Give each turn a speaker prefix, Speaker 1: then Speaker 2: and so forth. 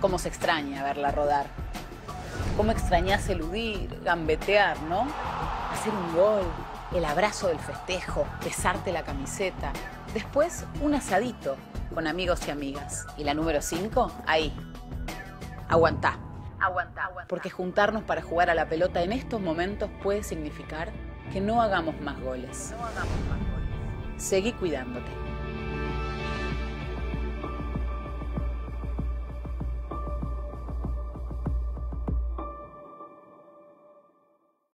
Speaker 1: Cómo se extraña verla rodar. Cómo extrañás eludir, gambetear, ¿no? Hacer un gol, el abrazo del festejo, besarte la camiseta. Después, un asadito con amigos y amigas. Y la número 5, ahí. Aguantá. Aguantá. Porque juntarnos para jugar a la pelota en estos momentos puede significar que no hagamos más goles. Seguí cuidándote.